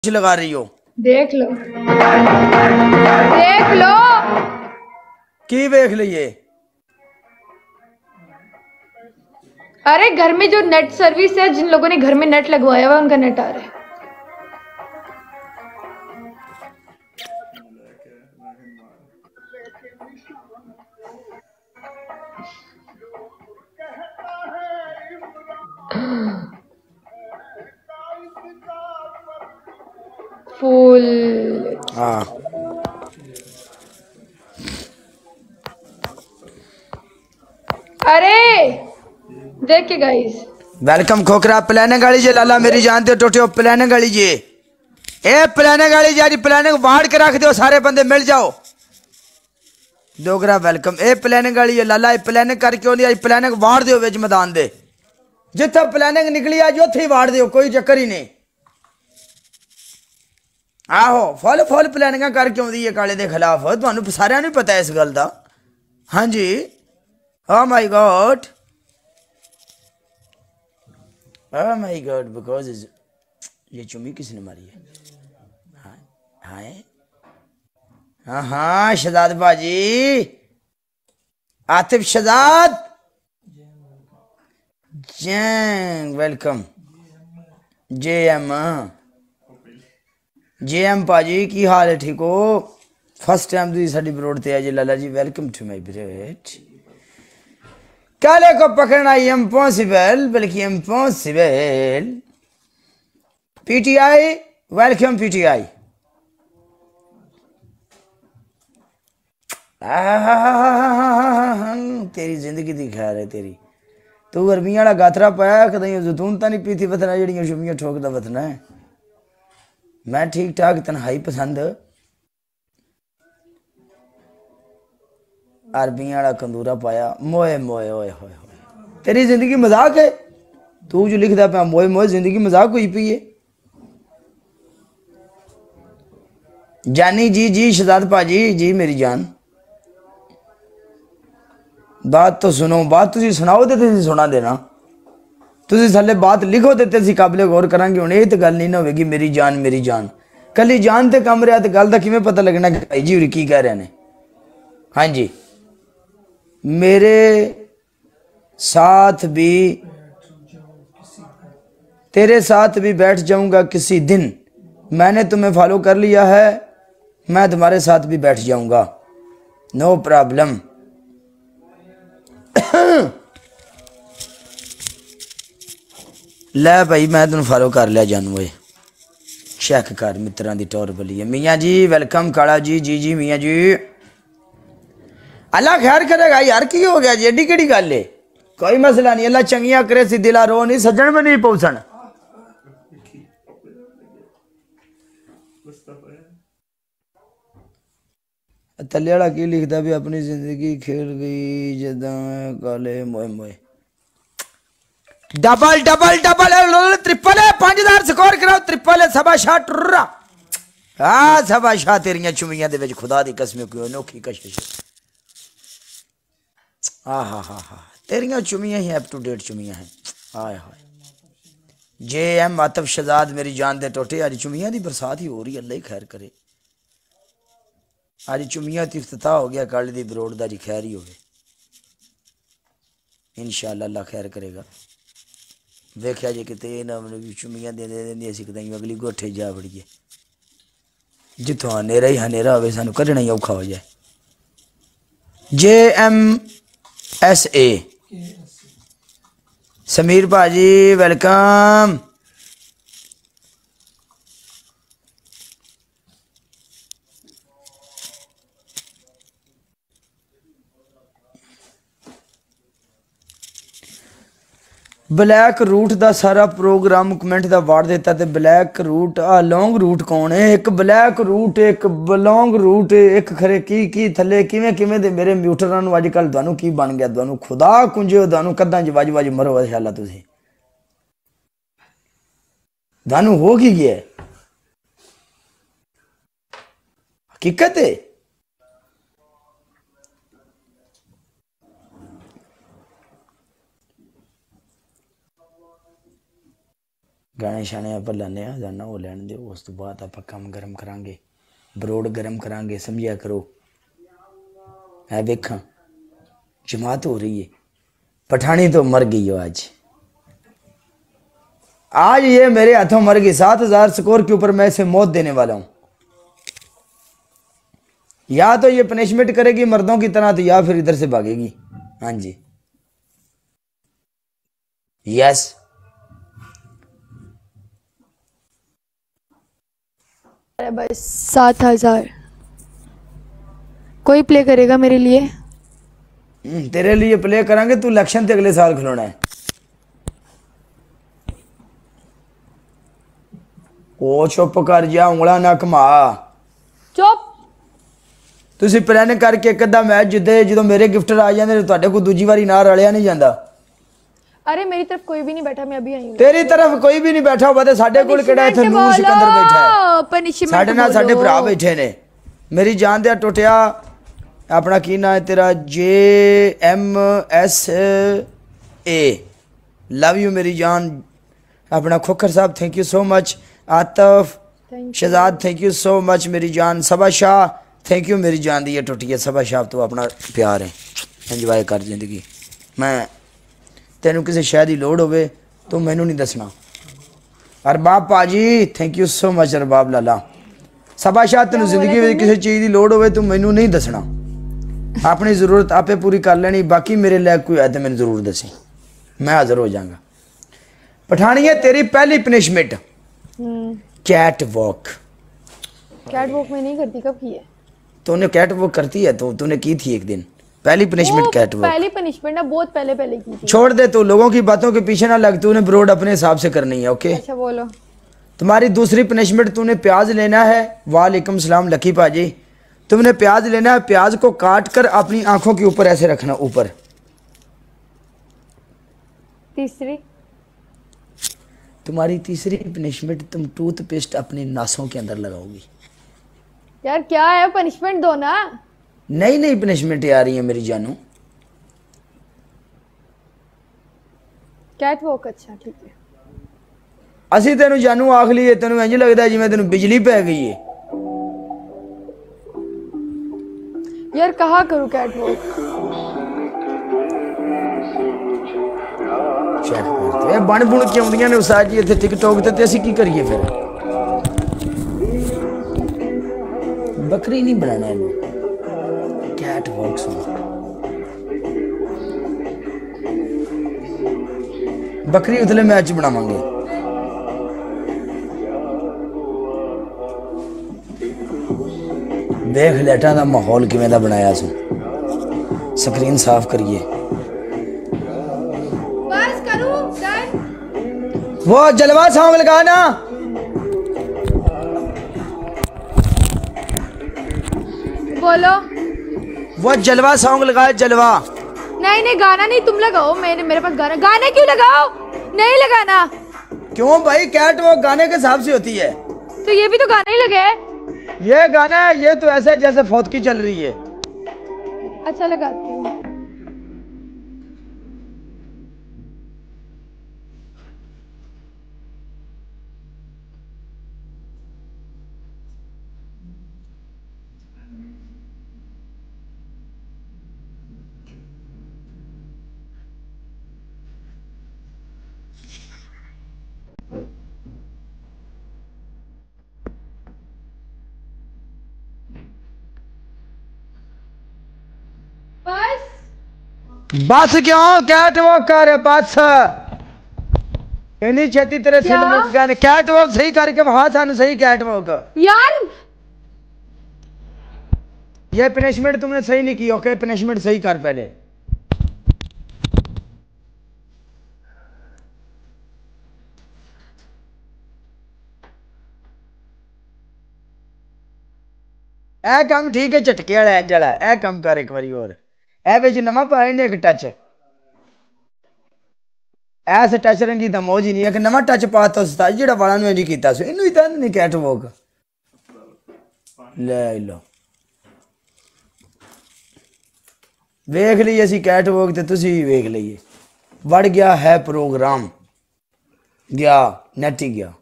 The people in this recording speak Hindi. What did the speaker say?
लगा रही हो? देख लो देख लो। की देख लिए? अरे घर में जो नेट सर्विस है, जिन लोगों ने घर में नेट लगवाया हुआ उनका नेट आ रहा है। फुल। हाँ, अरे देख के गाइस, वेलकम खोखरा। प्लान गाड़ी जे लाला मेरी जानते टोटे प्लान गाड़ी जे ए प्लान गाड़ी जारी प्लान बाढ़ के रख दो, सारे बंदे मिल जाओ। डोगरा वेलकम। ए प्लान गाड़ी जे लाला प्लान कर क्यों नहीं आई? प्लान बाढ़ दो बिच मैदान दे, जिथे प्लानिंग निकली आज उथे ही वाड़ दो, कोई चक्कर ही नहीं। आहो फुल फुल प्लानिंग कर क्यों दी है काले दे खिलाफ? तुहानू सारिਆਂ ਨੂੰ पता है इस गल का। हाँ जी, oh my God, oh my God, because ये चुम्मी किसने मारी है? हाँ हाँ हाँ हाँ, शहजाद बाजी, आतिफ शहजाद, जैंग वेलकम। जे एम पाजी की हाल है? ठीक हो? फर्स्ट टाइम तुझी साड़ी ब्रोड ते आज Lala ji, welcome to my bread. काले को पकड़ना इम्पॉसिबल, बल्कि इम्पॉसिबल। PTI welcome, PTI. तेरी जिंदगी दी खैर है तेरी। तू अरबियां वाला गाथरा पाया कदई जतून तो नहीं पीती वतना जड़ियां शुमियां ठोकदा वतना है। मैं ठीक ठाक, तन्हाई पसंद। अरबियां वाला कंदूरा पाया, मोए मोए ओए होए होए। तेरी जिंदगी मजाक है? तू जो लिखदा पाया मोए मोए, जिंदगी मजाक हुई पई है। जानी जी जी, शहजाद पाजी जी मेरी जान, बात तो सुनो। बात तुसी सुनाओ तो तुसी सुना देना। तुसी थल्ले बात लिखो तो असीं काबले गौर करांगे। हुण ये तो गल नहीं ना होगी मेरी जान मेरी जान, कली जान ते कम रहा तो गल का किवें पता लगना कि भाई जी होरी की कह रहे हैं? हाँ जी, मेरे साथ भी, तेरे साथ भी बैठ जाऊंगा किसी दिन। मैंने तुम्हें फॉलो कर लिया है, मैं तुम्हारे साथ भी बैठ जाऊंगा, नो प्रॉब्लम। लै भाई मैं तेन फॉलो कर लिया जानू, ये चेक कर मित्रों की टौर बली है। मियाँ जी वेलकम, काला जी जी जी मियाँ जी, अल्लाह खैर करेगा यार। की हो गया जी? एडी केड़ी गल है? कोई मसला नहीं, अल्लाह चंगिया करे, सी दिला रो नहीं, सज्जन भी नहीं पहुंचन। थल्ले वाला की लिखता भी अपनी जिंदगी खेल गई जदा काले मोए मोए। डबल डबल डबल ट्रिपल है, 5000 स्कोर कराओ, ट्रिपल है, सबा शाह टुर्रा। हाँ सबा शाह, तेरिया चुमियां दे विच खुदा दी कसम कोई अनोखी कशिश। हाँ हाँ हाँ हाँ, तेरिया चुमियां ही अप टू डेट चुमियां हैं। हाय हाय, जे एम आतिफ शहजाद मेरी जान दे टोटे। अज चुमियां दी बरसात ही हो रही है, अल्लाह ही खैर करे। अज चुमियां ती इफ्तिताह हो गया, कल दी बरोड़ दा जी खैर ही होवे इंशाअल्लाह, अल्लाह खैर करेगा। वेख्या जे किते ना चुमियां दे देंदी असीं कदई अगली गोठे जा वड़ीए, जिथों हनेरा ही हनेरा होवे, सानू कढना ही औखा हो जाए। जे एम एस ए समीर भाजी वेलकम। ब्लैक रूट का सारा प्रोग्राम कमेंट का वाड़ देता। तो ब्लैक रूट लॉन्ग रूट कौन है? एक ब्लैक रूट, एक लॉन्ग रूट, एक खरे की थले किवें किवें दे मेरे म्यूटरां नूं अजकल तुहानूं की बन गया? तुहानूं खुदा कुंजे, तुहानूं कद्दां च वज वज मरो इंशाअल्लाह। तुसीं तुहानूं हो की गया है? हकीकत है। गाने शाने आप लाने जाना वो लैन दो उस तो बाद आप काम गर्म करांगे बरोड गर्म करांगे समझिया करो है देखा जमात हो रही है पठानी तो मर गई हो आज ये मेरे हाथों मर गई 7,000 स्कोर के ऊपर मैं इसे मौत देने वाला हूं या तो ये पनिशमेंट करेगी मर्दों की तरह तो या फिर इधर से भागेगी हाँ जी यस अरे भाई 7,000 कोई प्ले करेगा मेरे लिए? तेरे लिए प्ले करांगे तू इलेक्शन से अगले साल खिलौना है ओ चुप कर जा उंगला ना घमा चुप। ਤੁਸੀਂ ਪਲਾਨ ਕਰਕੇ ਇੱਕ ਅੱਧਾ ਮੈਚ ਜਿੱਦੇ ਜਦੋਂ ਮੇਰੇ ਗਿਫਟਰ ਆ ਜਾਂਦੇ ਨੇ ਤੁਹਾਡੇ ਕੋਲ ਦੂਜੀ ਵਾਰੀ ਨਾਲ ਰਲਿਆ ਨਹੀਂ ਜਾਂਦਾ अरे मेरी तरफ कोई भी नहीं बैठा, मैं अभी आई हूँ। ਤੇਰੀ ਤਰਫ ਕੋਈ ਵੀ ਨਹੀਂ ਬੈਠਾ ਹੋਵੇ ਤੇ ਸਾਡੇ ਕੋਲ ਕਿਹੜਾ ਇੱਥੇ ਨੂਰ ਸਿਕੰਦਰ ਬੈਠਾ ਹੈ Punishment ਸਾਡੇ ਨਾਲ ਸਾਡੇ बोलो। ਭਰਾ ਬੈਠੇ ਨੇ ਮੇਰੀ ਜਾਨ ਦਾ ਟੁੱਟਿਆ ਆਪਣਾ ਕੀ ਨਾਂ ਹੈ ਤੇਰਾ JMSA ਲਵ ਯੂ ਮੇਰੀ ਜਾਨ अपना खोखर साहब thank you so much Atif Thank you। Shahzad thank you so much मेरी जान सबा शाह थैंक यू मेरी जान दी टुटी है सबा शाह तो अपना प्यार है इंजॉय कर जिंदगी मैं तेनू किसी शह की लोड़ होवे तो मैनू नहीं दसना अरबाब पाजी thank you so much Arbab Lala Saba Shah तेन जिंदगी में किसी चीज़ की लोड़ होवे तो मैनू नहीं दसना अपनी ज़रूरत आपे पूरी कर लेनी बाकी मेरे लायक कोई है तो मैंने ज़रूर दसी मैं हाज़र हो जाऊँगा पठानिया तेरी पहली punishment cat walk cat walk में नहीं करती, कब की है? तूने कैट वॉक करती है तो तूने की थी एक दिन पहली पनिशमेंट वो कैट वॉक पहली पनिशमेंट ना बहुत पहले पहले की थी। छोड़ दे तू लोगों की बातों के पीछे ना लग तूने ब्रोड अपने हिसाब से करनी है ओके अच्छा बोलो। तुम्हारी दूसरी पनिशमेंट तूने प्याज लेना है वालेकुम सलाम लकी पाजी तुमने प्याज लेना है प्याज को काट कर अपनी आंखों के ऊपर ऐसे रखना ऊपर तीसरी तुम्हारी तीसरी पनिशमेंट तुम टूथपेस्ट अपनी नासों के अंदर लगाओगी यार क्या है, पनिशमेंट दो ना। नई नई पनिशमेंट आ रही है मेरी जानू कैट वॉक, अच्छा ठीक है। ਅਸੀਂ ਤੈਨੂੰ ਜਾਨੂ ਆਖ ਲਈਏ ਤੈਨੂੰ ਇੰਜ ਲੱਗਦਾ ਜਿਵੇਂ ਤੈਨੂੰ ਬਿਜਲੀ ਪੈ ਗਈ ਏ यार कहाँ करूँ कैट वॉक? ਚੈੱਕ ਕਰਦੇ ਇਹ ਬਣ ਬੁਣ ਕੇ ਆਉਂਦੀਆਂ ਨੇ ਉਸਾਦ ਜੀ ਇੱਥੇ ਟਿਕਟੌਕ ਤੇ ਅਸੀਂ ਕੀ ਕਰੀਏ ਫਿਰ ਬੱਕਰੀ ਨਹੀਂ ਬਣਾਣਾ ਇਹਨੂੰ ਕੈਟ ਵਾਕਸ ਬੱਕਰੀ ਉਤਲੇ ਮੈਚ 'ਚ ਬਣਾਵਾਂਗੇ देख लेटा का माहौल किवें दा बनाया सो स्क्रीन साफ करिए बस करूँ डन। वो जलवा सॉन्ग लगा ना बोलो। वो जलवा सॉन्ग लगाए जलवा नहीं नहीं गाना नहीं, तुम लगाओ, मेरे पास गाना। गाना क्यों लगाओ? नहीं लगाना। क्यों भाई कैट वो गाने के हिसाब से होती है तो ये भी तो गाना ही लगे है। ये गाना है ये तो ऐसे जैसे फौतकी चल रही है अच्छा लगाती हूँ। बस बस क्यों कैट वॉक कर बस इन्नी छेती तेरे सिर क्या? मुक गए कैट वॉक सही करके वहां सानू सही कैट वॉक यार ये पनिशमेंट तुमने सही नहीं की ओके पनिशमेंट सही कर पहले ए काम ठीक है झटके वाला है जला ए काम कर एक बारी और ए विच नवा पाए ने एक टच ऐसे टच रंगी दा मौज ही नहीं है कि नवा टच पाता उस्ताद जेड़ा वाला नु इंज कीता सो इनु ही तां नहीं कैट वॉक ले लो वेख ली असी कैट वॉक ते तुसी भी वेख लईए बढ़ गया है प्रोग्राम गया नेट ही गया।